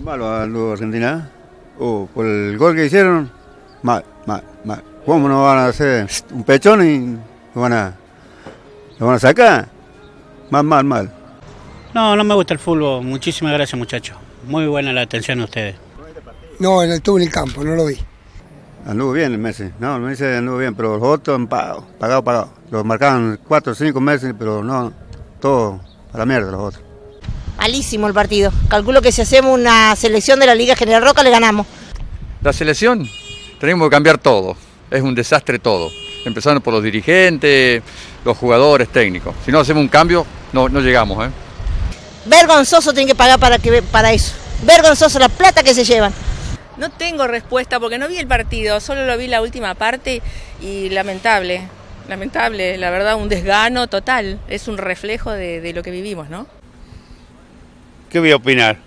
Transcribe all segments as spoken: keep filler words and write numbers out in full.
malo anduvo Argentina. Oh, por el gol que hicieron, mal, mal, mal. ¿Cómo no van a hacer un pechón y lo van a, lo van a sacar? Mal, mal, mal. No, no me gusta el fútbol. Muchísimas gracias, muchachos. Muy buena la atención de ustedes. No, estuve en el campo, no lo vi. Anduvo bien el Messi. No, el Messi anduvo bien, pero los otros han pagado, pagado, pagado. Los marcaron cuatro o cinco meses, pero no, todo a la mierda los otros. Malísimo el partido. Calculo que si hacemos una selección de la Liga General Roca le ganamos. La selección, tenemos que cambiar todo. Es un desastre todo. Empezando por los dirigentes, los jugadores técnicos. Si no hacemos un cambio, no, no llegamos, ¿eh? Vergonzoso tienen que pagar para, que, para eso. Vergonzoso la plata que se llevan. No tengo respuesta porque no vi el partido, solo lo vi la última parte y lamentable, lamentable, la verdad un desgano total. Es un reflejo de, de lo que vivimos, ¿no? ¿Qué voy a opinar?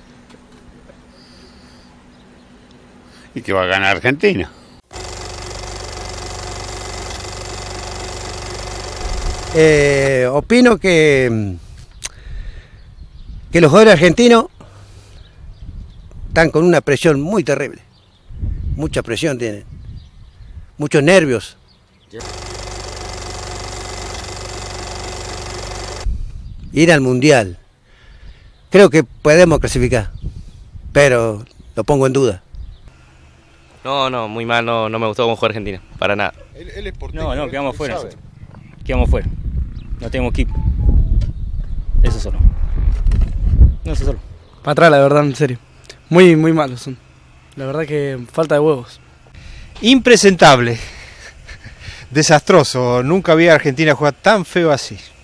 Y que va a ganar Argentina. Eh, opino que, que los jugadores argentinos están con una presión muy terrible. Mucha presión tienen. Muchos nervios. Ir al Mundial. Creo que podemos clasificar, pero lo pongo en duda. No, no, muy mal, no, no me gustó cómo jugó Argentina, para nada. Él, él es porteño, No, no, quedamos él fuera sabe. nosotros. Quedamos fuera. No tenemos equipo. Eso solo. No, eso solo. Para atrás, la verdad, en serio. Muy, muy malos son. La verdad que falta de huevos. Impresentable. Desastroso. Nunca vi a Argentina jugar tan feo así.